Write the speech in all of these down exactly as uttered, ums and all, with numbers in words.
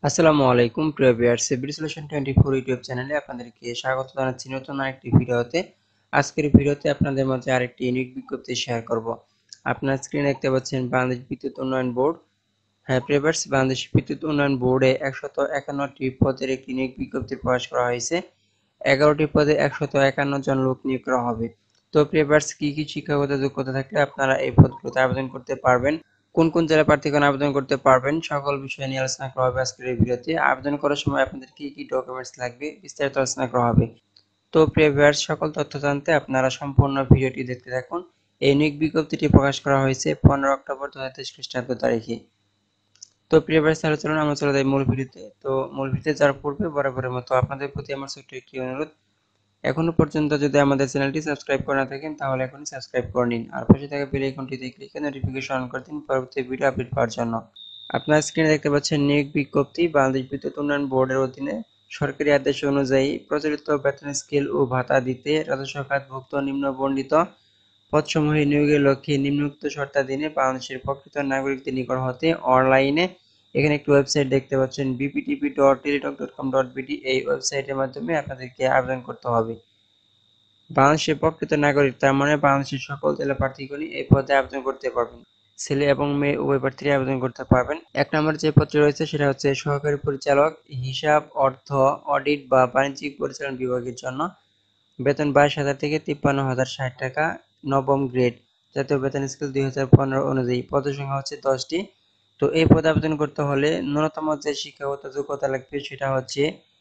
আসসালামু আলাইকুম প্রিয় viewers, civil solution twenty four YouTube চ্যানেলে আপনাদেরকে স্বাগত জানাচ্ছি নতুন আরেকটি ভিডিওতে। আজকের ভিডিওতে আপনাদের মাঝে আরেকটি ইউনিক বিজ্ঞপ্তি শেয়ার করব। আপনার স্ক্রিনে দেখতে পাচ্ছেন বাংলাদেশ বিদ্যুৎ উন্নয়ন বোর্ড। হ্যাঁ প্রিয় ভিউয়ার্স, বাংলাদেশ বিদ্যুৎ উন্নয়ন বোর্ডে একশত একান্নটি পদের একটি নিয়োগ বিজ্ঞপ্তি প্রকাশ করা হয়েছে। এগারোটি পদে একশত একান্ন জন লোক নিয়োগ করা হবে। তো প্রিয় ভিউয়ার্স, কি কি শিক্ষাগত যোগ্যতা থাকলে আপনারা এই পদগুলোতে আবেদন করতে পারবেন, কোন কোন জেলা প্রার্থীগণ আবেদন করতে পারবেন, সকল বিষয় নিয়ে আলোচনা করা হবে আজকের এই ভিডিওতে। আবেদন করার সময় আপনাদের কি কি ডকুমেন্টস লাগবে বিস্তারিত আলোচনা করা হবে। তো প্রিয় ভিউয়ার্স, সকল তথ্য জানতে আপনারা সম্পূর্ণ ভিডিওটি দেখতে থাকুন। এই নিয়োগ বিজ্ঞপ্তিটি প্রকাশ করা হয়েছে পনেরো অক্টোবর দু হাজার তেইশ খ্রিস্টাব্দ তারিখে। তো প্রিয় ভিউয়ার্স, তাহলে চলুন আমরা চলে যাই মূল ভিডিওতে। তো মূল ভিডিওতে যাওয়ার পূর্বে বরাবরের মতো আপনাদের প্রতি আমার ছোট্ট একটি অনুরোধ, এখনো পর্যন্ত যদি আমাদের চ্যানেলটি সাবস্ক্রাইব করে না থাকেন তাহলে এখনই সাবস্ক্রাইব করে নিন, আর পাশে থাকা বেল আইকনটিতে ক্লিক করে নোটিফিকেশন অন করে দিন পরবর্তী ভিডিও আপডেট পাওয়ার জন্য। আপনার স্ক্রিনে দেখতে পাচ্ছেন নিয়োগ বিজ্ঞপ্তি। বাংলাদেশ বিদ্যুৎ উন্নয়ন বোর্ডের অধীনে সরকারি আদেশ অনুযায়ী প্রচলিত বেতন স্কেল ও ভাতা দিতে রাজস্ব খাতভুক্ত নিম্ন বর্ণিত পদসমূহে নিয়োগের লক্ষ্যে নিম্নোক্ত শর্তাধীনে বাংলাদেশের প্রকৃত নাগরিকদের নিকট হতে অনলাইনে এখানে একটি ওয়েবসাইট দেখতে পাচ্ছেন BPDB dot Teletalk dot com dot BD. এই ওয়েবসাইটের মাধ্যমে আপনাদেরকে আবেদন করতে হবে। বাংলাদেশের প্রকৃত নাগরিক, তার মানে বাংলাদেশের সকল জেলা প্রার্থীগণই এই পদে আবেদন করতে পারবেন। ছেলে এবং মেয়ে উভয় প্রার্থীরা আবেদন করতে পারবেন। এক নম্বর যে পদটি রয়েছে সেটা হচ্ছে সহকারী পরিচালক, হিসাব, অর্থ, অডিট বা বাণিজ্যিক পরিচালনা বিভাগের জন্য। বেতন বাইশ হাজার থেকে তিপ্পান্ন হাজার ষাট টাকা, নবম গ্রেড, জাতীয় বেতন স্কেল দুই হাজার পনেরো অনুযায়ী। পদের সংখ্যা হচ্ছে দশটি। তো এই পদে আবেদন করতে হলে ন্যূনতম যে শিক্ষাগত যোগ্যতা লাগবে সেটা হচ্ছে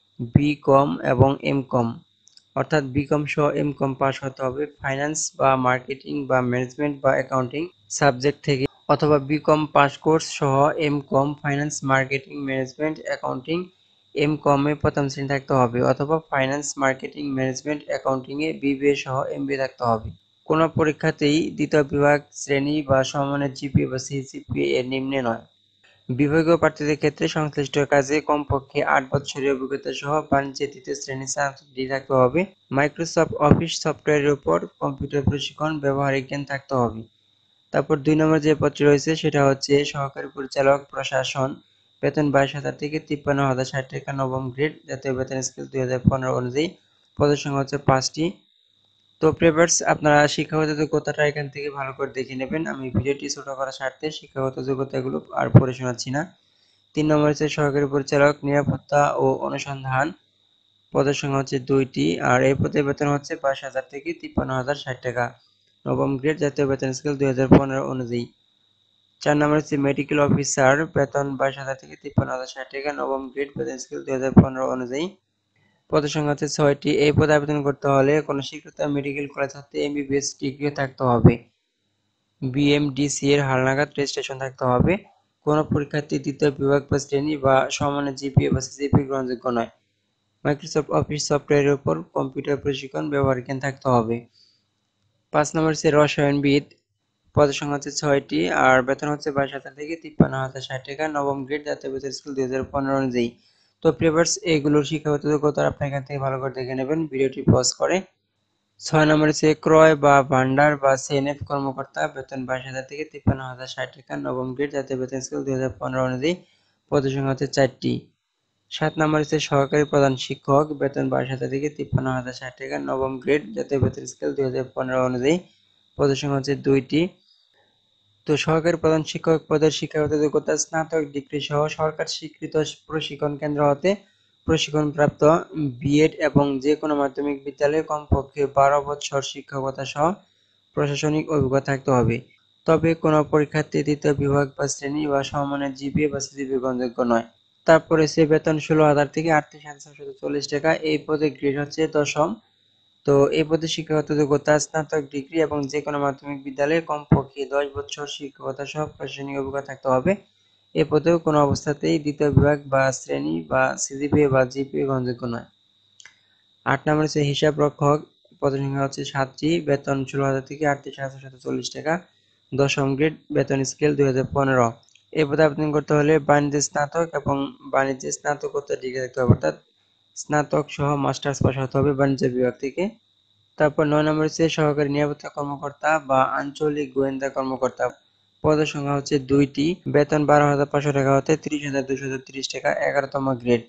বি কম এবং এম কম, অর্থাৎ বি কম সহ এম কম পাস হতে হবে ফাইন্যান্স বা মার্কেটিং বা ম্যানেজমেন্ট বা অ্যাকাউন্টিং সাবজেক্ট থেকে, অথবা বি কম পাস কোর্স সহ M com finance marketing management accounting M com এ প্রথম শ্রেণী থাকতে হবে, অথবা ফাইন্যান্স মার্কেটিং ম্যানেজমেন্ট অ্যাকাউন্টিং এ বিবিএ সহ এমবিএ থাকতে হবে। কোনো পরীক্ষাতেই দ্বিতীয় বিভাগ শ্রেণী বা সমমানের জিপিএ বা সিজিপিএ এর নিম্নে নয়। বিভাগীয় প্রার্থীদের ক্ষেত্রে সংশ্লিষ্ট কাজে কমপক্ষে আট বছরের অভিজ্ঞতা সহ বাণিজ্যে তৃতীয় শ্রেণীর স্নাতক ডিগ্রি থাকতে হবে। মাইক্রোসফট অফিস সফটওয়্যারের উপর কম্পিউটার প্রশিক্ষণ, ব্যবহারিক জ্ঞান থাকতে হবে। তারপর দুই নম্বর যে পদটি রয়েছে সেটা হচ্ছে সহকারী পরিচালক প্রশাসন। বেতন বাইশ হাজার থেকে তিপ্পান্ন হাজার ষাট টাকা, নবম গ্রেড, জাতীয় বেতন স্কেল দুই হাজার পনেরো অনুযায়ী। পদের সংখ্যা হচ্ছে পাঁচটি। তো প্রিভিউয়ার্স, আপনারা শিক্ষাগত যোগ্যতাটা এখান থেকে ভালো করে দেখে নেবেন। আমি ভিডিওটি ছোট করার স্বার্থে শিক্ষাগত যোগ্যতাগুলো আর পড়ে শোনাচ্ছি না। তিন নম্বর হচ্ছে সহকারী পরিচালক নিরাপত্তা ও অনুসন্ধান। পদের সংখ্যা হচ্ছে দুইটি, আর এই পদের বেতন হচ্ছে বাইশ হাজার থেকে তিপ্পান্ন হাজার ষাট টাকা, নবম গ্রেড, জাতীয় বেতন স্কেল দুই হাজার পনেরো অনুযায়ী। চার নম্বর হচ্ছে মেডিকেল অফিসার, বেতন বাইশ হাজার থেকে তিপ্পান্ন হাজার ষাট টাকা, নবম গ্রেড, বেতন স্কেল দুই হাজার পনেরো অনুযায়ী। পদের সংখ্যা হচ্ছে ছয়টি। এই পদে আবেদন করতে হলে কোনো স্বীকৃত মেডিকেল কলেজ হতে এমবিবিএস ডিগ্রি থাকতে হবে। বিএমডিসি এর হালনাগাদ রেজিস্ট্রেশন থাকতে হবে। কোনো পরীক্ষার্থী দ্বিতীয় বিভাগ বা শ্রেণী বা সমমানের জিপিএ বা সিজিপিএ গ্রহণযোগ্য নয়। মাইক্রোসফট অফিস সফটওয়্যারের উপর কম্পিউটার প্রশিক্ষণ, ব্যবহারিক জ্ঞান থাকতে হবে। পাঁচ নম্বর হচ্ছে রসায়নবিদ। পদের সংখ্যা হচ্ছে ছয়টি, আর বেতন হচ্ছে বাইশ হাজার থেকে তিপ্পান্ন হাজার ষাট টাকা, নবম গ্রেড, জাতীয় বেতন স্কেল দুই হাজার পনেরো অনুযায়ী। তো প্রিভিউয়ার্স, এইগুলোর শিক্ষাগত যোগ্যতা আপনি এখান থেকে ভালো করে দেখে নেবেন ভিডিওটি পজ করে। ছয় নম্বর হচ্ছে ক্রয় বা ভান্ডার বা সিএনএফ কর্মকর্তা, বেতন বাইশ হাজার থেকে তিপ্পান্ন হাজার ষাট টাকা, নবম গ্রেড, জাতীয় বেতন স্কেল দুই হাজার পনেরো অনুযায়ী। পদের সংখ্যা হচ্ছে চারটি। সাত নম্বর হচ্ছে সহকারী প্রধান শিক্ষক, বেতন বাইশ হাজার থেকে তিপ্পান্ন হাজার ষাট টাকা, নবম গ্রেড, জাতীয় বেতন স্কেল দুই হাজার পনেরো অনুযায়ী। পদের সংখ্যা হচ্ছে দুইটি। তো সহকারী প্রধান শিক্ষক পদের শিক্ষাগত যোগ্যতা স্নাতক ডিগ্রি সহ সরকার স্বীকৃত প্রশিক্ষণ কেন্দ্র হতে প্রশিক্ষণপ্রাপ্ত বিএড এবং যে কোনো মাধ্যমিক বিদ্যালয়ে কমপক্ষে বারো বছর শিক্ষকতা সহ প্রশাসনিক অভিজ্ঞতা থাকতে হবে। তবে কোনো পরীক্ষার্থী দ্বিতীয় বিভাগ বা শ্রেণী বা সমমানের জিপিএ বা সিজিপিএ গ্রহণযোগ্য নয়। তারপরে সে বেতন ষোলো হাজার থেকে আটত্রিশ হাজার ছশো চল্লিশ টাকা। এই পদে গ্রেড হচ্ছে দশম। তো এই পদে শিক্ষাগত যোগ্যতা স্নাতক ডিগ্রি এবং যে কোনো মাধ্যমিক বিদ্যালয়ে কমপক্ষে দশ বছর শিক্ষকতা সহ প্রশাসনিক অভিজ্ঞতা থাকতে হবে। এ পদেও কোনো অবস্থাতেই দ্বিতীয় বিভাগ বা শ্রেণী বা সিজিপিএ বা জিপিএ গ্রহণযোগ্য নয়। আট নম্বর হচ্ছে হিসাব রক্ষক। পদের সংখ্যা হচ্ছে সাতটি, বেতন ষোলো হাজার থেকে আটত্রিশ হাজার সাতশো চল্লিশ টাকা, দশম গ্রেড, বেতন স্কেল দুই হাজার পনেরো। এই পদে আবেদন করতে হলে বাণিজ্যে স্নাতক এবং বাণিজ্যে স্নাতকোত্তর ডিগ্রি থাকতে হবে, অর্থাৎ স্নাতক সহ মাস্টার্স পাস হতে হবে বাণিজ্য বিভাগ থেকে। তারপর নয় নম্বর হচ্ছে সহকারী নিরাপত্তা কর্মকর্তা বা আঞ্চলিক গোয়েন্দা কর্মকর্তা। পদের সংখ্যা হচ্ছে দুইটি, বেতন বারো হাজার পাঁচশো টাকা হতে ত্রিশ হাজার দুশো ত্রিশ টাকা, এগারোতম গ্রেড।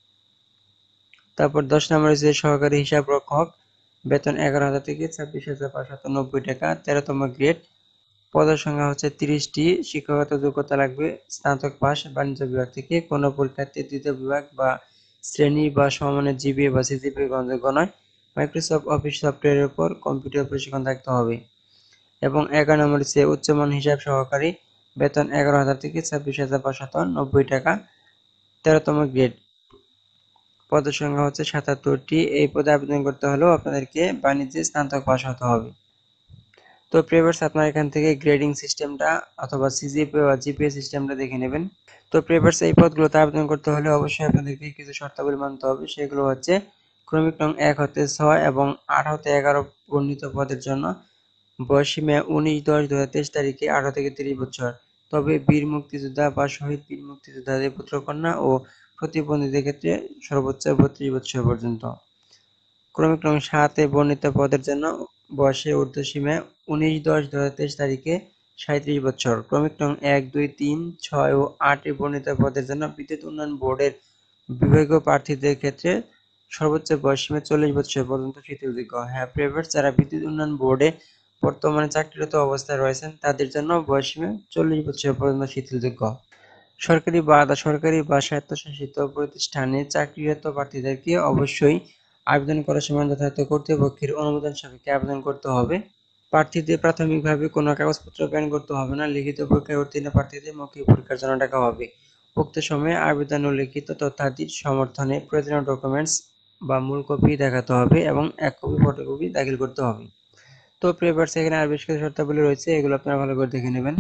তারপর দশ নম্বর হচ্ছে সহকারী হিসাব রক্ষক, বেতন এগারো হাজার থেকে ছাব্বিশ হাজার পাঁচশত নব্বই টাকা, তেরোতম গ্রেড। পদের সংখ্যা হচ্ছে তিরিশটি, শিক্ষাগত যোগ্যতা লাগবে স্নাতক পাস বাণিজ্য বিভাগ থেকে, কোনো পরীক্ষার্থী তৃতীয় বিভাগ বা শ্রেণী বা সমমানের জিপিএ বা সিজিপিএ গ্রহণযোগ্য নয়। মাইক্রোসফট অফিস সফটওয়্যারের উপর কম্পিউটার প্রশিক্ষণ থাকতে হবে। এবং এগারো নম্বর হচ্ছে উচ্চমান হিসাব সহকারী, বেতন এগারো হাজার থেকে ছাব্বিশ হাজার পাঁচশত নব্বই টাকা, তেরোতম গ্রেড। পদের সংখ্যা হচ্ছে সাতাত্তরটি। এই পদে আবেদন করতে হলেও আপনাদেরকে বাণিজ্যে স্নাতক পাস হতে হবে। তো প্রিভিয়ার্স আপনারা এখান থেকে গ্রেডিং সিস্টেমটা অথবা সিজিপিএ বা জিপিএ সিস্টেমটা দেখে নেবেন। তো প্রিভিয়ার্স এই পদগুলোতে আবেদন করতে হলে অবশ্যই আপনাদেরকে কিছু শর্তাবলী মানতে হবে। সেগুলো হচ্ছে ক্রমিক নং এক হতে ছয় এবং আট হতে এগারো বর্ণিত পদের জন্য বয়সীমা উনিশ দশ দু হাজার তেইশ তারিখে আঠারো থেকে তিরিশ বছর। তবে বীর মুক্তিযোদ্ধা বা শহীদ বীর মুক্তিযোদ্ধাদের পুত্রকন্যা ও প্রতিবন্ধীদের ক্ষেত্রে সর্বোচ্চ বত্রিশ বছর পর্যন্ত। ক্রমিক নং সাতে বর্ণিত পদের জন্য বয়সের ঊর্ধ্বসীমা উনিশ দশ দু হাজার তেইশ তারিখে সাঁইত্রিশ বছর। ক্রমিক নং এক দুই তিন ছয় ও আটে বর্ণিত পদের জন্য বিদ্যুৎ উন্নয়ন বোর্ডের বিভাগীয় প্রার্থীদের ক্ষেত্রে সর্বোচ্চ বয়সসীমা চল্লিশ বছর পর্যন্ত শিথিলযোগ্য। হ্যাঁ প্রিভিয়ার্স, যারা বিদ্যুৎ উন্নয়ন বোর্ডে বর্তমানে চাকরিরত অবস্থায় রয়েছেন তাদের জন্য বয়সসীমা চল্লিশ বছর পর্যন্ত শিথিলযোগ্য। সরকারি বা আধা সরকারি বা স্বায়ত্তশাসিত প্রতিষ্ঠানে চাকরিরত প্রার্থীদেরকে অবশ্যই আবেদন করার সময় যথাযথ কর্তৃপক্ষের অনুমোদন সাপেক্ষে আবেদন করতে হবে। প্রার্থীদের প্রাথমিকভাবে কোনো কাগজপত্র প্রেরণ করতে হবে না। লিখিত পরীক্ষায় উত্তীর্ণ প্রার্থীদের মৌখিক পরীক্ষার জন্য ডাকা হবে। উক্ত সময়ে আবেদন ও লিখিত তথ্যাদির সমর্থনে প্রয়োজনীয় ডকুমেন্টস বা মূল কপি দেখাতে হবে এবং এক কপি ফটোকপি দাখিল করতে হবে। তো প্রিভিয়ার্স এখানে আর বেশ কিছু শর্তাবলী রয়েছে, এগুলো আপনারা ভালো করে দেখে নেবেন।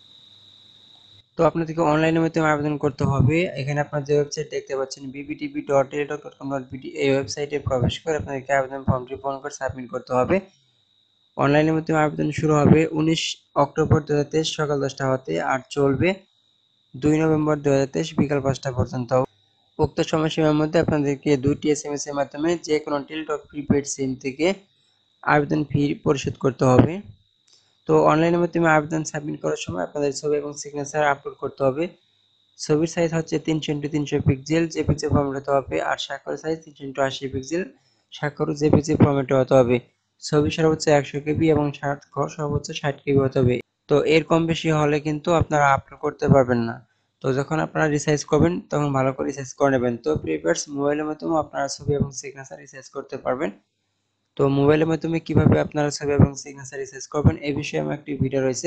তো আপনাদেরকে অনলাইনের মাধ্যমে আবেদন করতে হবে। এখানে আপনারা যে ওয়েবসাইট দেখতে পাচ্ছেন BPDB dot Teletalk dot com dot BD, এই ওয়েবসাইটে প্রবেশ করে আপনাদেরকে আবেদন ফর্মটি পূরণ করে সাবমিট করতে হবে। অনলাইনের মাধ্যমে আবেদন শুরু হবে উনিশ অক্টোবর দু হাজার তেইশ সকাল দশটা হতে আর চলবে দুই নভেম্বর দু হাজার তেইশ বিকাল পাঁচটা পর্যন্ত। উক্ত সময়সীমার মধ্যে আপনাদেরকে দুইটি এস এম এস এর মাধ্যমে যে কোনো টেলিটক প্রিপেড সিম থেকে আবেদন ফি পরিশোধ করতে হবে। তো অনলাইনের মাধ্যমে আবেদন সাবমিট করার সময় আপনাদের ছবি এবং সিগনেচার আপলোড করতে হবে। ছবির সাইজ হচ্ছে তিনশো ইন্টু তিনশো পিক্সেল, জেপিজি ফরম্যাট হতে হবে। আর স্বাক্ষরের সাইজ তিনশো ইন্টু আশি পিক্সেল, স্বাক্ষর জেপিজি ফরম্যাটে হতে হবে। ছবি সর্বোচ্চ একশো কেবি এবং স্বাক্ষর সর্বোচ্চ ষাট কেবি হতে হবে। তো এর কম বেশি হলে কিন্তু আপনারা আপলোড করতে পারবেন না। তো যখন আপনারা রিসাইজ করবেন তখন ভালো করে রিসাইজ করে নেবেন। তো প্রিভিয়ার্স মোবাইলের মাধ্যমে আপনারা ছবি এবং সিগনেচার রিসাইজ করতে পারবেন। তো মোবাইলের মাধ্যমে কিভাবে আপনারা ছবি এবং সিগনেচার রিসাইজ করবেন এই বিষয়ে আমার একটি ভিডিও রয়েছে।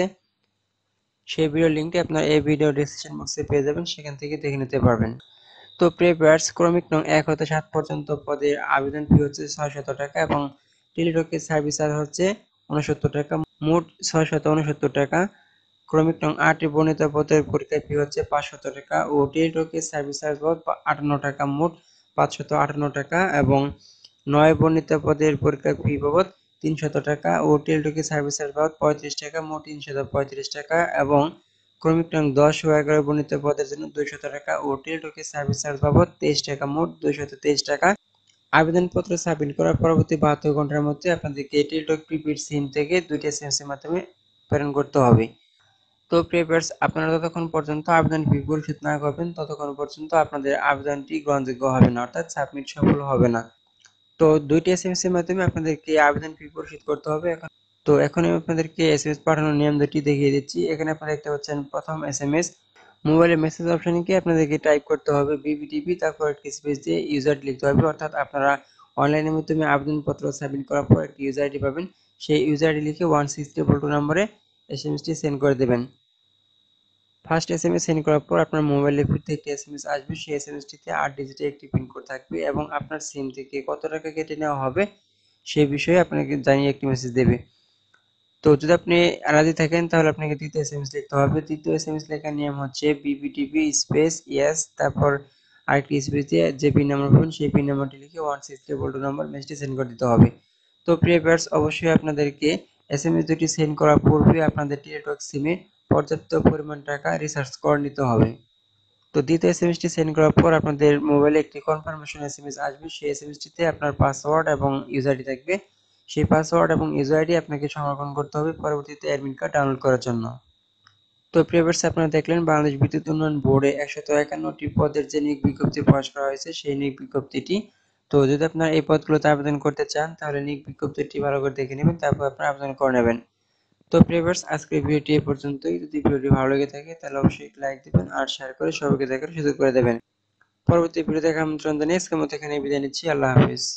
সেই ভিডিওর লিঙ্কটি আপনারা এই ভিডিও ডেসক্রিপশন বক্সে পেয়ে যাবেন, সেখান থেকে দেখে নিতে পারবেন। তো প্রিভিয়ার্স ক্রমিক নং এক হতে সাত পর্যন্ত পদের আবেদন ফি হচ্ছে ছয়শত টাকা এবং টেলিটকের সার্ভিস চার্জ হচ্ছে উনসত্তর টাকা, মোট ছয়শত উনসত্তর টাকা। ক্রমিক নং আটে বর্ণিত পদের পরীক্ষার ফি হচ্ছে পাঁচশত টাকা ও টেলিটকের সার্ভিস চার্জ বাবদ আটান্ন টাকা, মোট পাঁচশত আটান্ন টাকা। এবং নয় বর্ণিত পদের পরীক্ষার ফি বাবদ তিনশত টাকা ও টেলিটকের সার্ভিস চার্জ বাবদ পঁয়ত্রিশ টাকা, মোট তিনশত পঁয়ত্রিশ টাকা। এবং ক্রমিক নং দশ ও এগারো বর্ণিত পদের জন্য দুইশত টাকা ও টেলিটকের সার্ভিস চার্জ বাবদ তেইশ টাকা, মোট দুইশত তেইশ টাকা। আবেদনপত্র সাবমিট করার পরবর্তী বাহাত্তর ঘন্টার মধ্যে আপনাদেরকে টেলিটক প্রিপেড সিম থেকে দুইটি এসএমএস এর মাধ্যমে প্রেরণ করতে হবে। তো প্রিভিয়ার্স আপনারা যতক্ষণ পর্যন্ত আবেদন ফি পরিশোধ না করবেন ততক্ষণ পর্যন্ত আপনাদের আবেদনটি গ্রহণযোগ্য হবে না, অর্থাৎ সাবমিট সফল হবে না। তো দুইটি এসএমএস এর মাধ্যমে আপনাদেরকে আবেদন ফি পরিশোধ করতে হবে। এখন তো এখন আমি আপনাদেরকে এসএমএস পাঠানোর নিয়ম দুটি দেখিয়ে দিচ্ছি। এখানে আপনারা দেখতে পাচ্ছেন প্রথম এসএমএস, মোবাইলের মেসেজ অপশনে গিয়ে আপনাদেরকে টাইপ করতে হবে বিপিডিবি, তারপর একটি স্পেস দিয়ে ইউজার লিখতে হবে। অর্থাৎ আপনারা অনলাইনের মাধ্যমে আবেদনপত্র সাবমিট করার পর একটি ইউজার আইডি পাবেন, সেই ইউজার আইডি লিখে ওয়ান সিক্স ট্রিপল টু নম্বরে এসএমএসটি সেন্ড করে দেবেন। ফার্স্ট এসএমএস সেন্ড করার পর আপনার মোবাইলে ফিরতে একটি এসএমএস আসবে, সেই এসএমএসটিতে আট ডিজিটের একটি পিন কোড থাকবে এবং আপনার সিম থেকে কত টাকা কেটে নেওয়া হবে সেই বিষয়ে আপনাকে জানিয়ে একটি মেসেজ দেবে। তো যদি আপনি রাজি থাকেন তাহলে আপনাকে দ্বিতীয় এসএমএস লিখতে হবে। তৃতীয় এসএমএস লেখার নিয়ম হচ্ছে বিপিটিভি স্পেস ইয়েস, তারপর আরেকটি স্পেস দিয়ে যে পিন নাম্বার পাবেন সেই পিন নাম্বারটি লিখে one six triple two number মেসেজটি সেন্ড করে দিতে হবে। তো প্রিয় ভিউয়ার্স, অবশ্যই আপনাদেরকে এসএমএস দুটি সেন্ড করার পূর্বে আপনাদের টেলিটক সিমে পর্যাপ্ত পরিমাণ টাকা রিচার্জ করে নিতে হবে। তো দ্বিতীয় এসএমএসটি সেন্ড করার পর আপনাদের মোবাইলে একটি কনফার্মেশন এসএমএস আসবে, সেই এসএমএসটিতে আপনার পাসওয়ার্ড এবং ইউজার আইডি থাকবে। সেই পাসওয়ার্ড এবং ইউজার আইডি আপনাকে সংরক্ষণ করতে হবে পরবর্তীতে অ্যাডমিট কার্ড ডাউনলোড করার জন্য। তো প্রিভিয়ার্স আপনারা দেখলেন বাংলাদেশ বিদ্যুৎ উন্নয়ন বোর্ডে একশত একান্নটি পদের যে নিয়োগ বিজ্ঞপ্তি প্রকাশ করা হয়েছে সেই নিয়োগ বিজ্ঞপ্তিটি। তো যদি আপনারা এই পদগুলোতে আবেদন করতে চান তাহলে নিয়োগ বিজ্ঞপ্তিটি ভালো করে দেখে নেবেন, তারপর আপনারা আবেদন করে নেবেন। তো প্রিভিয়ার্স আজকের ভিডিওটি এই পর্যন্তই। যদি ভিডিওটি ভালো লেগে থাকে তাহলে অবশ্যই লাইক দিবেন আর শেয়ার করে সবাইকে দেখার সুযোগ করে দেবেন। পরবর্তী ভিডিও দেখার আমন্ত্রণ জানিয়ে আজকের মতো এখানে বিদায় নিচ্ছি। আল্লাহ হাফেজ।